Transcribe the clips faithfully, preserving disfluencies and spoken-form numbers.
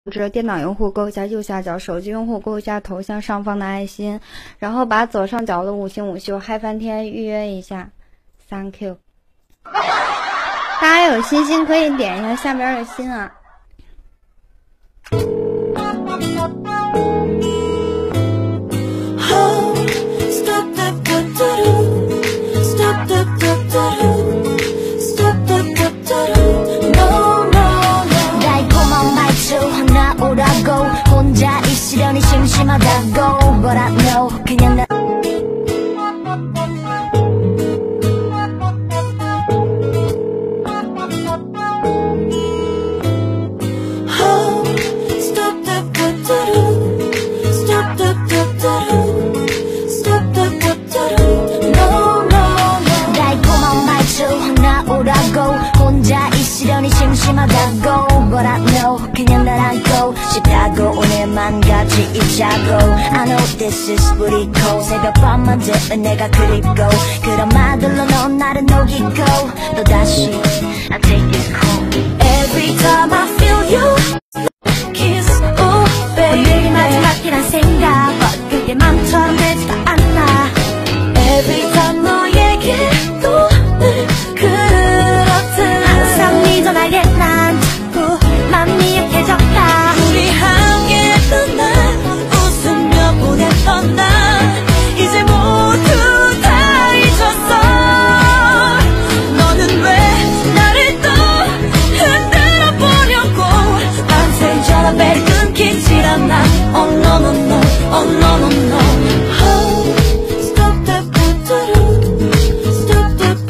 知，电脑用户勾一下右下角，手机用户勾一下头像上方的爱心，然后把左上角的五星午休嗨翻天预约一下 ，Thank you。大家有心心可以点一下下边的心啊。심심하다고 But I know 그냥 나 달콤한 말투 나오라고 혼자 있으려니 심심하다고 But I know 그냥 날 안고 싶다고 오늘만 같이 있자고 I know this is pretty cold 새벽밤만 되면 내가 그립고 그런 말들로 넌 나를 녹이고 또다시 I take it cold Every time I feel you kiss oh baby 오늘이 마지막이란 생각 But 그게 맘처럼 되지가 않아 Every time 너에게 또 늘 그렇듯 항상 네 전화에 난 자꾸 맘이 약해졌다 우리 함께 떠나 웃으며 보냈던 날 이제 모두 다 잊었어 너는 왜 나를 또 흔들어 보려고 밤새 전화벨이 끊기질 않아 Oh no no no Oh no no no oh, Stop that Stop that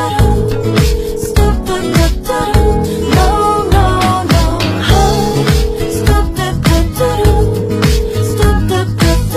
Stop that No no no oh, Stop that Stop that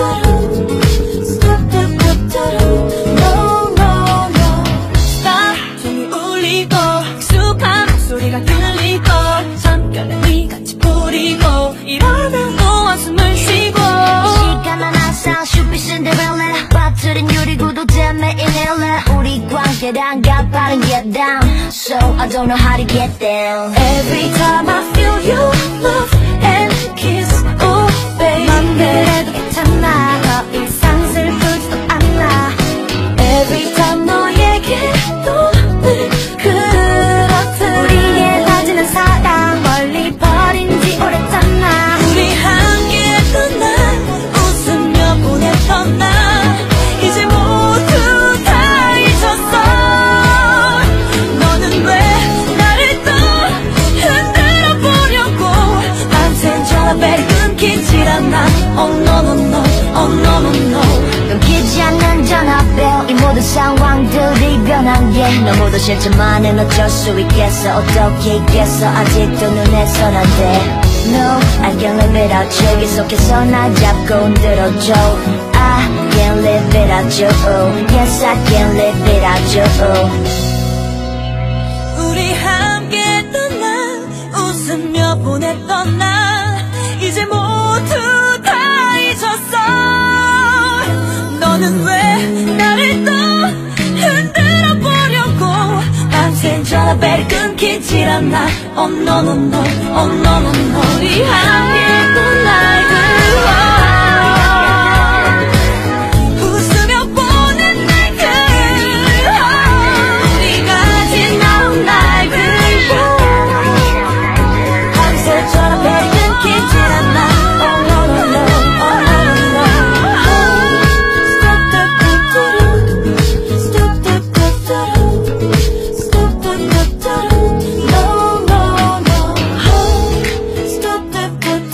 Stop that No no no Stop 종이 울리고 익숙한 목소리가 들리고 잠깐은 네 같이 부리고 이러면 또 한숨을 쉬고 시간은 항상 슈피 신데렐라 빠뜨린 유리구도 때문에 인헬라 우리 관계란 가파른 get down So I don't know how to get down Every time I feel you love and kiss Oh baby 맘 그래도 괜찮아 더 이상 슬프지도 않아 Every time 너에게 또 늘 그렇듯 우리의 빠지는 사랑 멀리 버린 지 오래잖아 우리 함께 떠나 웃으며 보냈던 날 이제 모두 다 잊었어 너는 왜 나를 또 흔들어 보려고 밤새 전화벨이 끊기질 않아 Oh no no no Oh no no no 끊기지 않는 전화벨 이 모든 상황들이 변한 게 너무도 싫지만은 어쩔 수 있겠어 어떻게 있겠어 아직도 눈에선 안 돼 No I can't live without you 계속해서 날 잡고 흔들어줘 I can't live without you Yes I can't live without you 우리 함께 떠나 웃으며 보냈던 날 이제 모두 다 잊었어 너는 왜 나를 또 흔들어 보려고 밤새 전화벨이 끊기질 않아 Oh no no no Oh no no no 우리 함께 떠날 그와 웃으며 보낸 날들 우리가 지나온 날들 밤새 전화벨이 끊기질 않아 Oh no no no Oh no no no Stop that Stop that Stop that No no no Stop that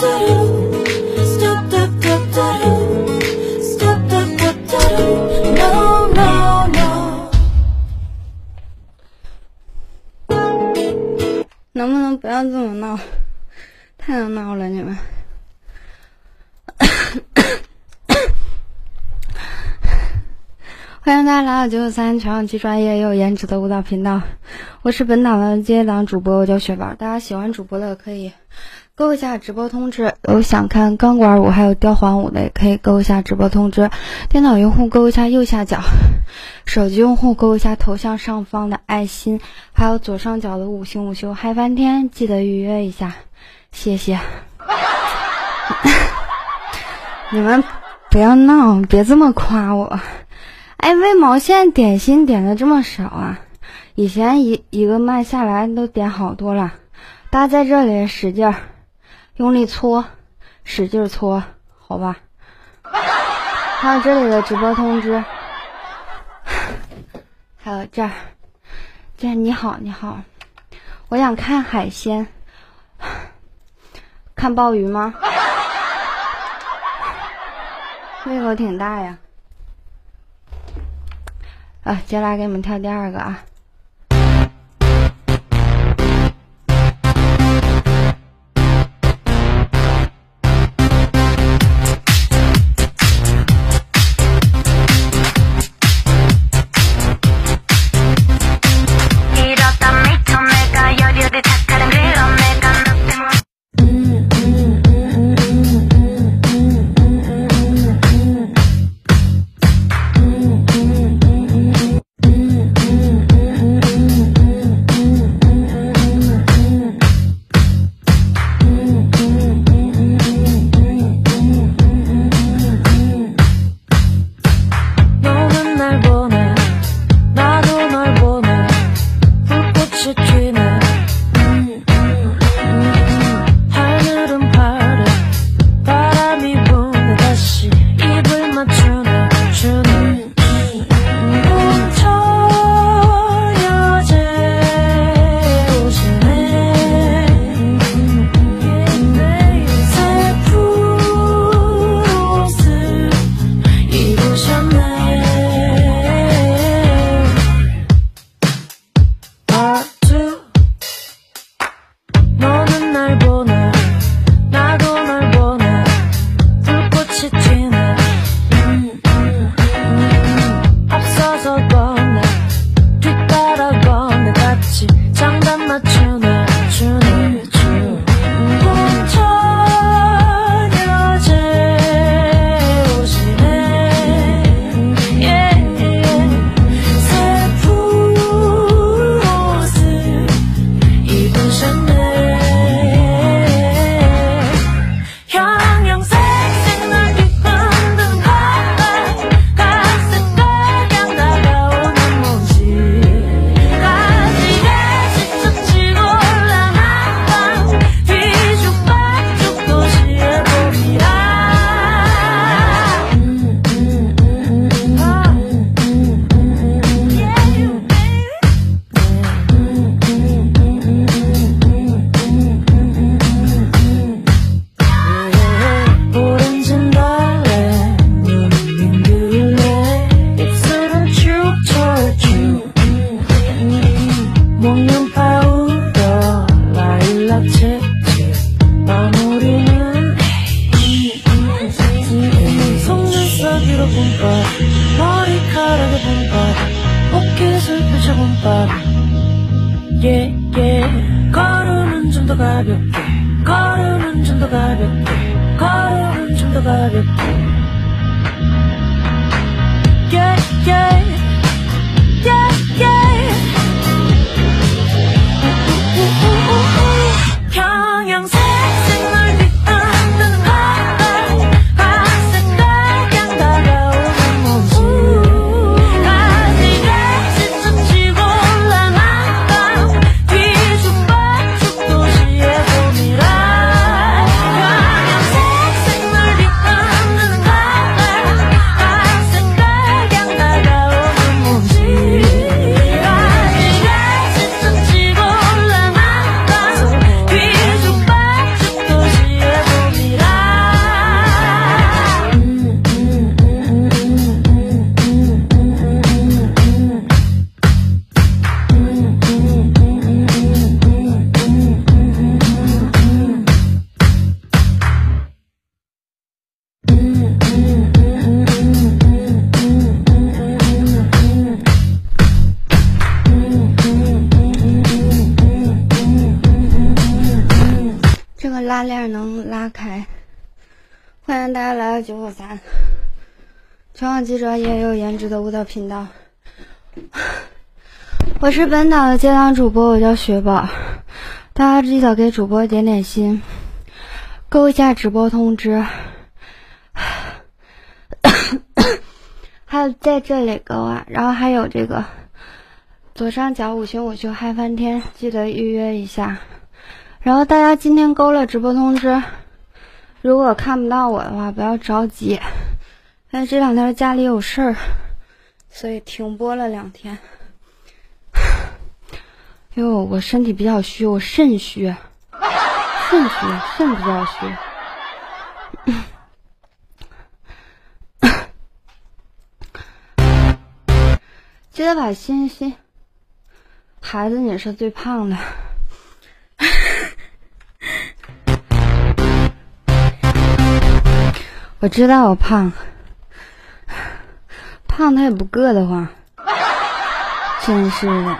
Stop that Stop that No no no 能不能不要这么闹？太能闹了你们！欢迎大家来到九九三全网最专业又有颜值的舞蹈频道，我是本档的接档主播，我叫雪宝。大家喜欢主播的可以勾一下直播通知，有想看钢管舞还有吊环舞的也可以勾一下直播通知。电脑用户勾一下右下角，手机用户勾一下头像上方的爱心，还有左上角的五星午休嗨翻天，记得预约一下，谢谢。 你们不要闹，别这么夸我。哎，为毛现在点心点的这么少啊？以前一一个麦下来都点好多了。大家在这里使劲儿，用力搓，使劲搓，好吧？还有这里的直播通知，还有这儿，这儿你好，你好，我想看海鲜，看鲍鱼吗？胃口挺大呀。啊，接下来给你们跳第二个啊。 yeah, yeah. 걸음은 좀 더 가볍게, 걸음은 좀 더 가볍게, 걸음은 좀 더 가볍게. Yeah, yeah, yeah, yeah. 평양색 널 뒤흔드는 걸음, 화색 가량 다가오는 몸짓, 가지가 지쳐지고 올라간 밤, 뒤죽박죽 도시의 봄이라. 평양색 널 뒤흔드는 걸음, 화색 가량 다가오는 몸짓, 가지가 지쳐지고 올라간 밤, 뒤죽박죽 도시의 봄이라. 这个拉链能拉开。欢迎大家来到九九三，全网记者也有颜值的舞蹈频道。我是本档的接档主播，我叫雪宝，大家记得给主播点点心， 勾一下直播通知，还有在这里勾啊，然后还有这个左上角五星五秀嗨翻天，记得预约一下。然后大家今天勾了直播通知，如果看不到我的话不要着急，但这两天家里有事儿，所以停播了两天。因为我我身体比较虚，我肾虚，肾虚，肾比较虚。记得把信息，孩子你是最胖的。我知道我胖，胖他也不硌得慌，真是的。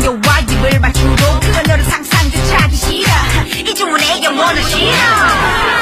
맞추고 그건 너를 상상조차 하기 싫어 이 주문에 영혼을 실어